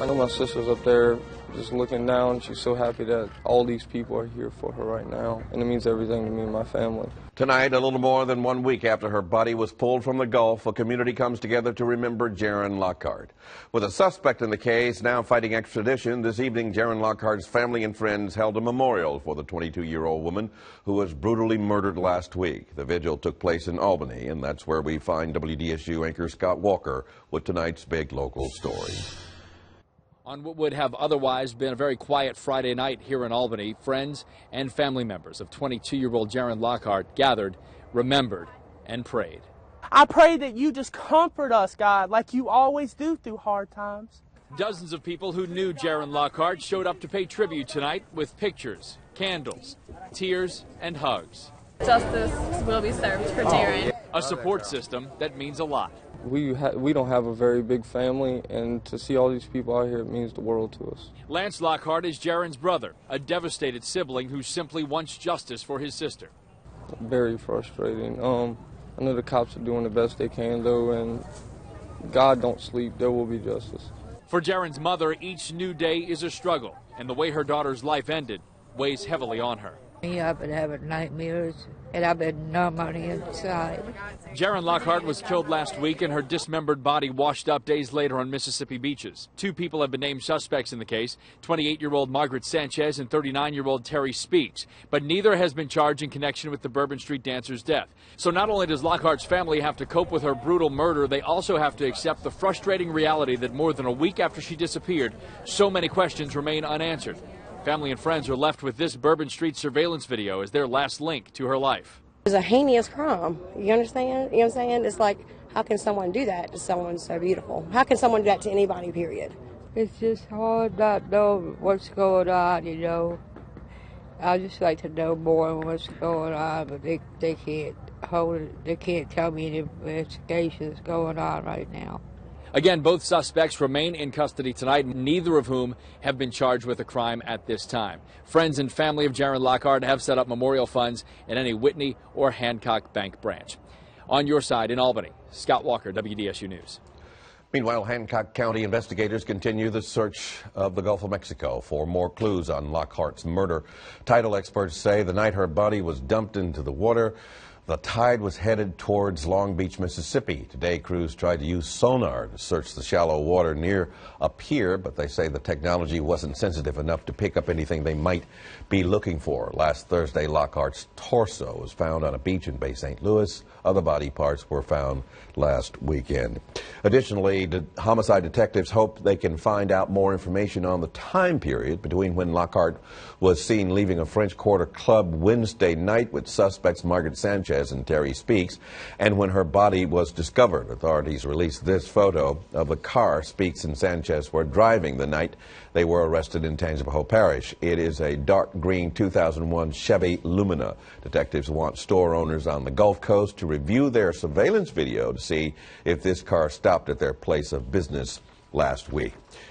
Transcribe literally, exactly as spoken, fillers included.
I know my sister's up there just looking down. She's so happy that all these people are here for her right now, and it means everything to me and my family. Tonight, a little more than one week after her body was pulled from the Gulf, a community comes together to remember Jaron Lockhart. With a suspect in the case now fighting extradition, this evening Jaron Lockhart's family and friends held a memorial for the twenty-two-year-old woman who was brutally murdered last week. The vigil took place in Albany, and that's where we find W D S U anchor Scott Walker with tonight's big local story. On what would have otherwise been a very quiet Friday night here in Albany, friends and family members of twenty-two-year-old Jaron Lockhart gathered, remembered, and prayed. I pray that you just comfort us, God, like you always do through hard times. Dozens of people who knew Jaron Lockhart showed up to pay tribute tonight with pictures, candles, tears, and hugs. Justice will be served for Jaron. A support system that means a lot. We ha we don't have a very big family, and to see all these people out here, it means the world to us. Lance Lockhart is Jaron's brother, a devastated sibling who simply wants justice for his sister. Very frustrating. Um, I know the cops are doing the best they can, though, and God don't sleep. There will be justice. For Jaron's mother, each new day is a struggle, and the way her daughter's life ended weighs heavily on her. I've been having nightmares, and I've been numb on the inside. Jaron Lockhart was killed last week and her dismembered body washed up days later on Mississippi beaches. Two people have been named suspects in the case, twenty-eight-year-old Margaret Sanchez and thirty-nine-year-old Terry Speaks. But neither has been charged in connection with the Bourbon Street dancer's death. So not only does Lockhart's family have to cope with her brutal murder, they also have to accept the frustrating reality that more than a week after she disappeared, so many questions remain unanswered. Family and friends are left with this Bourbon Street surveillance video as their last link to her life. It's a heinous crime. You understand? You know what I'm saying? It's like, how can someone do that to someone so beautiful? How can someone do that to anybody, period? It's just hard not know what's going on, you know. I just like to know more on what's going on, but they, they can't hold it. They can't tell me any investigation is going on right now. Again, both suspects remain in custody tonight, neither of whom have been charged with a crime at this time. Friends and family of Jaron Lockhart have set up memorial funds in any Whitney or Hancock Bank branch. On your side in Albany, Scott Walker, W D S U News. Meanwhile, Hancock County investigators continue the search of the Gulf of Mexico for more clues on Lockhart's murder. Title experts say the night her body was dumped into the water, the tide was headed towards Long Beach, Mississippi. Today, crews tried to use sonar to search the shallow water near a pier, but they say the technology wasn't sensitive enough to pick up anything they might be looking for. Last Thursday, Lockhart's torso was found on a beach in Bay Saint Louis. Other body parts were found last weekend. Additionally, the homicide detectives hope they can find out more information on the time period between when Lockhart was seen leaving a French Quarter club Wednesday night with suspects Margaret Sanchez and Terry Speaks, and when her body was discovered. Authorities released this photo of the car Speaks and Sanchez were driving the night they were arrested in Tangipahoa Parish. It is a dark green two thousand one Chevy Lumina. Detectives want store owners on the Gulf Coast to review their surveillance video to see if this car stopped at their place of business last week.